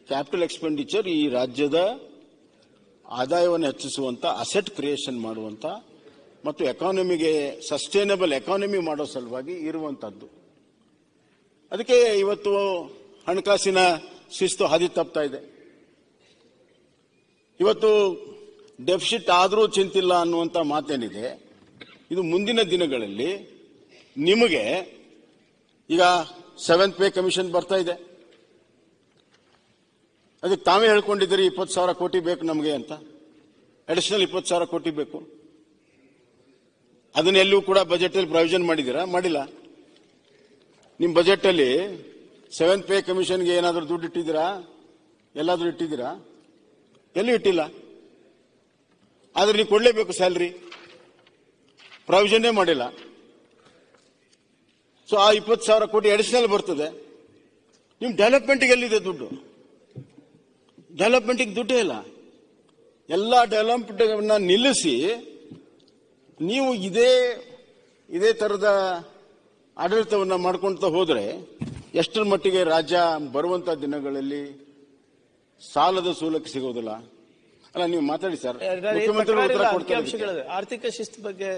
Capital expenditure ಈ ರಾಜ್ಯದ ಆದಾಯವನ್ನು ಹೆಚ್ಚಿಸುವಂತ, ಅಸೆಟ್ ಕ್ರಿಯೇಷನ್ ಮಾಡುವಂತ ಮತ್ತು ಎಕಾನಮಿಗೆ ಸಸ್ಟೈನಬಲ್ ಎಕಾನಮಿ ಮಾಡೋ ಸಲುವಾಗಿ ಇರುವಂತದ್ದು. ಅದಕ್ಕೆ ಇವತ್ತು ಹಣಕಾಸಿನ ಶಿಸ್ತು ಹಾದಿ ತಪ್ತಾ ಇದೆ. ಇವತ್ತು ಡೆಫಿಸಿಟ್ ಆದರೂ ಚಿಂತಿಲ್ಲ ಅನ್ನುವಂಥ ಮಾತೇನಿದೆ, ಇದು ಮುಂದಿನ ದಿನಗಳಲ್ಲಿ ನಿಮಗೆ ಈಗ 7th ಪೇ ಕಮಿಷನ್ ಬರ್ತಾ ಇದೆ. ಅದಕ್ಕೆ ತಾವೇ ಹೇಳ್ಕೊಂಡಿದ್ದೀರಿ 20,000 ಕೋಟಿ ಬೇಕು ನಮಗೆ ಅಂತ, ಅಡಿಷನಲ್ 20,000 ಕೋಟಿ ಬೇಕು. ಅದನ್ನೆಲ್ಲೂ ಕೂಡ ಬಜೆಟ್ ಅಲ್ಲಿ ಪ್ರಾವಿಷನ್ ಮಾಡಿದ್ದೀರಾ? ಮಾಡಿಲ್ಲ. ನಿಮ್ಮ ಬಜೆಟ್ ಅಲ್ಲಿ 7th ಪೇ ಕಮಿಷನ್ಗೆ ಏನಾದರೂ ದುಡ್ಡು ಇಟ್ಟಿದ್ದೀರಾ? ಎಲ್ಲಾದ್ರೂ ಇಟ್ಟಿದ್ದೀರಾ? ಎಲ್ಲೂ ಇಟ್ಟಿಲ್ಲ. ಆದ್ರೆ ನೀವು ಕೊಡಲೇಬೇಕು ಸ್ಯಾಲರಿ, ಪ್ರಾವಿಷನ್ನೇ ಮಾಡಿಲ್ಲ. ಸೊ ಆ 20,000 ಕೋಟಿ ಅಡಿಷನಲ್ ಬರ್ತದೆ. ನಿಮ್ ಡೆವಲಪ್ಮೆಂಟ್ಗೆ ಎಲ್ಲಿದೆ ದುಡ್ಡು? ಡೆವಲಪ್ಮೆಂಟ್ಗೆ ದುಡ್ಡೇ ಇಲ್ಲ. ಎಲ್ಲ ಡೆವಲಪ್ಮೆಂಟ್ ನಿಲ್ಲಿಸಿ ನೀವು ಇದೇ ತರದ ಆಡಳಿತವನ್ನ ಮಾಡ್ಕೊಳ್ತಾ ಹೋದ್ರೆ ಎಷ್ಟರ ಮಟ್ಟಿಗೆ ರಾಜ್ಯ ಬರುವಂತ ದಿನಗಳಲ್ಲಿ ಸಾಲದ ಸೂಲಕ್ಕೆ ಸಿಗೋದಿಲ್ಲ. ಅಲ್ಲ, ನೀವು ಮಾತಾಡಿ ಸರ್. ಮುಖ್ಯಮಂತ್ರಿಗಳು ಉತ್ತರ ಕೊಡ್ತಾರೆ. ಆರ್ಥಿಕ ಶಿಸ್ತು ಬಗ್ಗೆ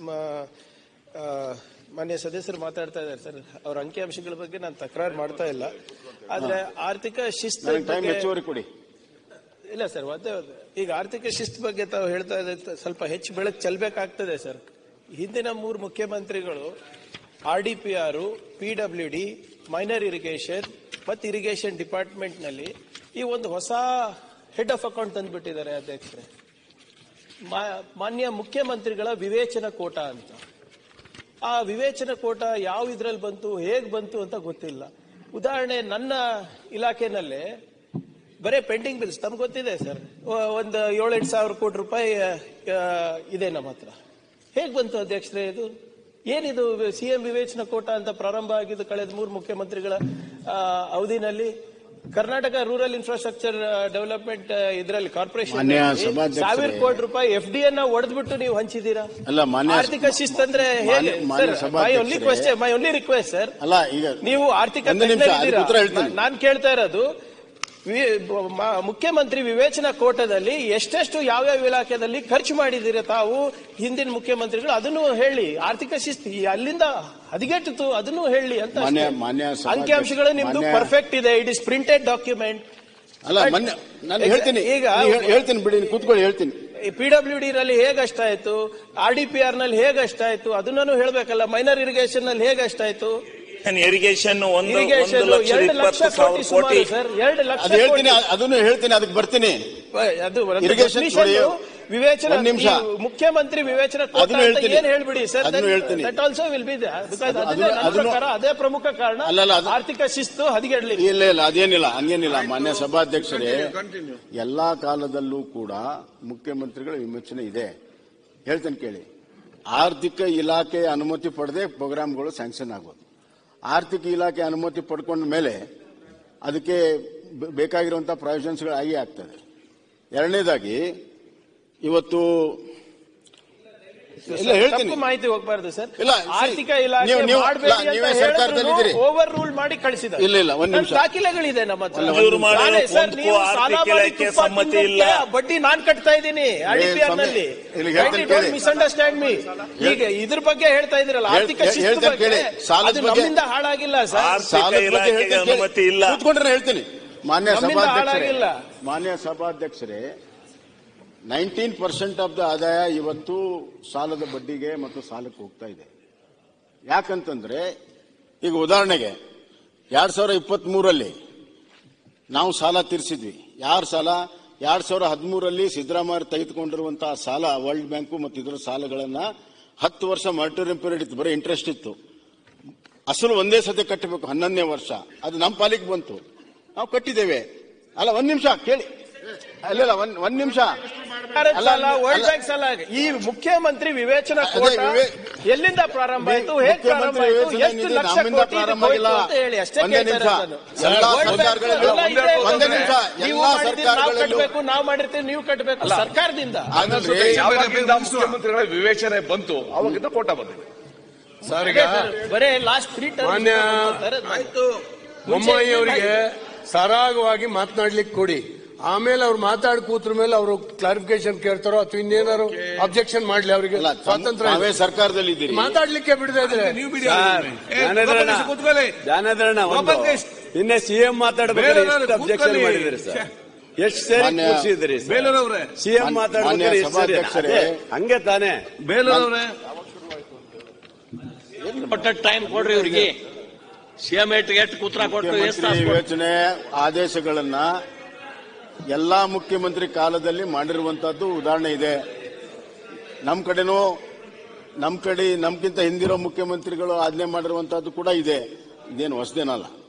ಮಾನ್ಯ ಸದಸ್ಯರು ಮಾತಾಡ್ತಾ ಇದ್ದಾರೆ ಸರ್. ಅವ್ರ ಅಂಕಿಅಂಶಗಳ ಬಗ್ಗೆ ನಾನು ತಕರಾರು ಮಾಡ್ತಾ ಇಲ್ಲ. ಆದ್ರೆ ಆರ್ಥಿಕ ಶಿಸ್ತು ಹೆಚ್ಚುವರಿ ಕೊಡಿ. ಇಲ್ಲ ಸರ್, ಈಗ ಆರ್ಥಿಕ ಶಿಸ್ತು ಬಗ್ಗೆ ತಾವು ಹೇಳ್ತಾ ಇದ್ರೆ ಸ್ವಲ್ಪ ಹೆಚ್ಚು ಬೆಳಕು ಚೆಲ್ಲಬೇಕಾಗ್ತದೆ ಸರ್. ಹಿಂದಿನ 3 ಮುಖ್ಯಮಂತ್ರಿಗಳು RDPR, PWD, ಮೈನರ್ ಇರಿಗೇಷನ್ ಮತ್ತು ಇರಿಗೇಷನ್ ಡಿಪಾರ್ಟ್ಮೆಂಟ್ ನಲ್ಲಿ ಈ ಒಂದು ಹೊಸ ಹೆಡ್ ಆಫ್ ಅಕೌಂಟ್ ತಂದ್ಬಿಟ್ಟಿದ್ದಾರೆ ಅಧ್ಯಕ್ಷರೇ. ಮಾನ್ಯ ಮುಖ್ಯಮಂತ್ರಿಗಳ ವಿವೇಚನ ಕೋಟ ಅಂತ. ಆ ವಿವೇಚನ ಕೋಟ ಯಾವ ಇದ್ರಲ್ಲಿ ಬಂತು, ಹೇಗ್ ಬಂತು ಅಂತ ಗೊತ್ತಿಲ್ಲ. ಉದಾಹರಣೆ, ನನ್ನ ಇಲಾಖೆನಲ್ಲೇ ಬರೇ ಪೆಂಡಿಂಗ್ ಬಿಲ್ಸ್ ತಮ್ಗೆ ಗೊತ್ತಿದೆ ಸರ್, ಒಂದು 7-8 ಸಾವಿರ ಕೋಟಿ ರೂಪಾಯಿ ಇದೆ ನಮ್ಮ ಹತ್ರ. ಹೇಗ್ ಬಂತು ಅಧ್ಯಕ್ಷರೇ ಇದು? ಏನಿದು CM ವಿವೇಚನ ಕೋಟ ಅಂತ ಪ್ರಾರಂಭ ಆಗಿದ್ದು ಕಳೆದ 3 ಮುಖ್ಯಮಂತ್ರಿಗಳ ಅವಧಿನಲ್ಲಿ. ಕರ್ನಾಟಕ ರೂರಲ್ ಇನ್ಫ್ರಾಸ್ಟ್ರಕ್ಚರ್ ಡೆವಲಪ್ಮೆಂಟ್ ಇದರಲ್ಲಿ ಕಾರ್ಪೊರೇಷನ್ 1,000 ಕೋಟಿ ರೂಪಾಯಿ FD ಅನ್ನ ಒಡೆದ್ಬಿಟ್ಟು ನೀವು ಹಂಚಿದ್ದೀರಾ. ಆರ್ಥಿಕ ಶಿಸ್ತು ಅಂದ್ರೆ ಹೇಗೆ? ಮೈ ಓನ್ಲಿ ರಿಕ್ವೆಸ್ಟ್ ಸರ್, ನೀವು ಆರ್ಥಿಕ ನಾನು ಕೇಳ್ತಾ ಇರೋದು, ಮುಖ್ಯಮಂತ್ರಿ ವಿವೇಚನಾ ಕೋಟದಲ್ಲಿ ಎಷ್ಟೆಷ್ಟು ಯಾವ್ಯಾವ ಇಲಾಖೆಯಲ್ಲಿ ಖರ್ಚು ಮಾಡಿದ್ದೀರಾ ತಾವು ಹಿಂದಿನ ಮುಖ್ಯಮಂತ್ರಿಗಳು, ಅದನ್ನು ಹೇಳಿ. ಆರ್ಥಿಕ ಶಿಸ್ತು ಅಲ್ಲಿಂದ ಹದಗೆಟ್ಟಿತು, ಅದನ್ನು ಹೇಳಿ ಅಂತ. ಅಂಕಿಅಂಶಗಳು ನಿಮ್ದು ಪರ್ಫೆಕ್ಟ್ ಇದೆ, ಇಟ್ ಇಸ್ ಪ್ರಿಂಟೆಡ್ ಡಾಕ್ಯುಮೆಂಟ್. ನಾನು ಹೇಳ್ತೀನಿ, ಈಗ ಹೇಳ್ತೀನಿ ಬಿಡಿ, ಕೂತ್ಕೊಳ್ಳಿ ಹೇಳ್ತೀನಿ. PWD ನಲ್ಲಿ ಹೇಗಷ್ಟಾಯ್ತು, RDPR ನಲ್ಲಿ ಹೇಗಷ್ಟಾಯ್ತು ಅದನ್ನೂ ಹೇಳ್ಬೇಕಲ್ಲ. ಮೈನರ್ ಇರಿಗೇಷನ್ ನಲ್ಲಿ ಹೇಗಷ್ಟಾಯ್ತು? ಇರಿಗೇಷನ್ 1,20,000 ಕೋಟಿ ಸರ್, 2 ಲಕ್ಷ ಅದನ್ನು ಹೇಳ್ತೀನಿ, ಅದಕ್ಕೆ ಬರ್ತೀನಿ. ಇರಿಗೇಷನ್ ವಿವೇಚನ ಮುಖ್ಯಮಂತ್ರಿ ವಿವೇಚನ ಏನ್ ಹೇಳ್ಬಿಡಿ sir, that also will be there. ಅದೇ ಪ್ರಮುಖ ಕಾರಣ ಆರ್ಥಿಕ ಶಿಸ್ತು ಹದಗೆಡಲಿ. ಇಲ್ಲ ಅದೇನಿಲ್ಲ, ಹಂಗೇನಿಲ್ಲ. ಮಾನ್ಯ ಸಭಾಧ್ಯಕ್ಷರೇ, ಎಲ್ಲಾ ಕಾಲದಲ್ಲೂ ಕೂಡ ಮುಖ್ಯಮಂತ್ರಿಗಳ ವಿಮೋಚನೆ ಇದೆ. ಹೇಳ್ತೇನೆ ಕೇಳಿ. ಆರ್ಥಿಕ ಇಲಾಖೆ ಅನುಮತಿ ಪಡೆದೇ ಪ್ರೋಗ್ರಾಮ್ಗಳು ಸ್ಯಾಂಕ್ಷನ್ ಆಗೋದು. ಆರ್ಥಿಕ ಇಲಾಖೆ ಅನುಮತಿ ಪಡ್ಕೊಂಡ ಮೇಲೆ ಅದಕ್ಕೆ ಬೇಕಾಗಿರುವಂತಹ ಪ್ರಾವಿಷನ್ಸ್ಗಳು ಆಗಿ ಆಗ್ತದೆ. ಎರಡನೇದಾಗಿ ಇವತ್ತು ಹೇಳ್ತೀನಿ, ಮಾಹಿತಿ ಹೋಗಬಾರ್ದು ಸರ್. ಆರ್ಥಿಕ ಇಲಾಖೆ ಓವರ್ ರೂಲ್ ಮಾಡಿ ಕಳಿಸಿದ್ದಾರೆ. ಇಲ್ಲ ಒಂದ್ ನಿಮಿಷ, ದಾಖಲೆಗಳಿದೆ ನಮ್ಮ ಹತ್ರ. ಬಡ್ಡಿ ನಾನ್ ಕಟ್ತಾ ಇದ್ದೀನಿ RDPR ನಲ್ಲಿ. Misunderstand me. ಈಗ ಇದ್ರ ಬಗ್ಗೆ ಹೇಳ್ತಾ ಇದ್ದೀರಲ್ಲ, ಆರ್ಥಿಕ ಶಿಸ್ತು ಬಗ್ಗೆ, ಅದು ನಮ್ಮಿಂದ ಹಾಳಾಗಿಲ್ಲ ಸರ್. ಅನುಮತಿ ಇಲ್ಲ. ಕೂತ್ಕೊಂಡ್ರೆ ಹೇಳ್ತೀನಿ. ಮಾನ್ಯ ಸಭಾಧ್ಯಕ್ಷರೇ, 19% ಆಫ್ ದ ಆದಾಯ ಇವತ್ತು ಸಾಲದ ಬಡ್ಡಿಗೆ ಮತ್ತು ಸಾಲಕ್ಕೆ ಹೋಗ್ತಾ ಇದೆ. ಯಾಕಂತಂದ್ರೆ ಈಗ ಉದಾಹರಣೆಗೆ 2023ರಲ್ಲಿ ನಾವು ಸಾಲ ತೀರಿಸಿದ್ವಿ. ಯಾರ ಸಾಲ? 2013ರಲ್ಲಿ ಸಿದ್ದರಾಮಯ್ಯ ತೆಗೆದುಕೊಂಡಿರುವಂತಹ ಸಾಲ, ವರ್ಲ್ಡ್ ಬ್ಯಾಂಕು ಮತ್ತು ಇದರ ಸಾಲಗಳನ್ನ 10 ವರ್ಷ ಮಾನಿಟರಿಂಗ್ ಪೀರಿಯಡ್ ಇತ್ತು, ಬರೀ ಇಂಟ್ರೆಸ್ಟ್ ಇತ್ತು. ಅಸಲು ಒಂದೇ ಸತಿ ಕಟ್ಟಬೇಕು 11ನೇ ವರ್ಷ. ಅದು ನಮ್ಮ ಪಾಲಿಗೆ ಬಂತು, ನಾವು ಕಟ್ಟಿದ್ದೇವೆ. ಅಲ್ಲ, ಒಂದ್ ನಿಮಿಷ ಕೇಳಿ. ಅಲ್ಲ, ಒಂದ್ ನಿಮಿಷ. ವರ್ಲ್ಡ್ ಬ್ಯಾಂಕ್ ಸಾಲ ಈ ಮುಖ್ಯಮಂತ್ರಿ ವಿವೇಚನಾ ಕೋಟ ಎಲ್ಲಿಂದ ಪ್ರಾರಂಭ ಆಯಿತು, ಹೇಗೆ ಪ್ರಾರಂಭ ಆಯಿತು, ಎಷ್ಟು ಲಕ್ಷ ಕೋಟಿ ಅಂತ ಹೇಳಿ ಅಷ್ಟೇ ಕಟ್ಟಬೇಕು. ನಾವು ಮಾಡಿರ್ತೀವಿ, ನೀವು ಕಟ್ಟಬೇಕು ಸರ್ಕಾರದಿಂದ. ಮುಖ್ಯಮಂತ್ರಿಗಳ ವಿವೇಚನೆ ಬಂತು, ಅವಾಗಿಂದ ಕೋಟ ಬಂದಿದೆ ಸರ್. ಈಗ ಬರೇ ಲಾಸ್ಟ್ 3 ಟರ್ಮ್ ಬೊಮ್ಮಾಯಿ ಅವರಿಗೆ ಸರಾಗವಾಗಿ ಮಾತನಾಡ್ಲಿಕ್ಕೆ ಕೊಡಿ. ಆಮೇಲೆ ಅವ್ರು ಮಾತಾಡಿ ಕೂತ್ರ ಮೇಲೆ ಅವರು ಕ್ಲಾರಿಫಿಕೇಶನ್ ಕೇಳ್ತಾರೋ ಅಥವಾ ಇನ್ನೇನಾರು ಅಬ್ಜೆಕ್ಷನ್ ಮಾಡ್ಲಿ, ಅವರಿಗೆ ಸ್ವಾತಂತ್ರ್ಯ ನಾವೇ ಸರ್ಕಾರದಲ್ಲಿ ಇದ್ದೀರಿ, ಮಾತಾಡ್ಲಿಕ್ಕೆ ಬಿಡದೇ ಇದ್ರೆ. ನಿನ್ನೆ ಸಿಎಂ ಮಾತಾಡಬೇಕಾದ್ರೆ ಅಬ್ಜೆಕ್ಷನ್ ಮಾಡಿದ್ರಿ ಸರ್, ಎಷ್ಟು ಸೇರಿ ಕೂರಿಸಿದ್ರಿ ಸಿಎಂ ಮಾತಾಡಬೇಕಾದ್ರೆ ಹಂಗೆ ತಾನೇ. ಬೇಲೂರವ್ರೆ ಟೈಮ್ ಕೊಡ್ರಿ ಇವರಿಗೆ. ಸಿಎಂ ಎಷ್ಟು ಕೂತ್ರ ಕೊಟ್ಟು ಯೋಚನೆ ಆದೇಶಗಳನ್ನ ಎಲ್ಲಾ ಮುಖ್ಯಮಂತ್ರಿ ಕಾಲದಲ್ಲಿ ಮಾಡಿರುವಂತಹದ್ದು ಉದಾಹರಣೆ ಇದೆ. ನಮ್ಗಿಂತ ಹಿಂದಿರೋ ಮುಖ್ಯಮಂತ್ರಿಗಳು ಆಜ್ಞೆ ಮಾಡಿರುವಂತಹದ್ದು ಕೂಡ ಇದೆ. ಇದೇನು ಹೊಸದೇನಲ್ಲ.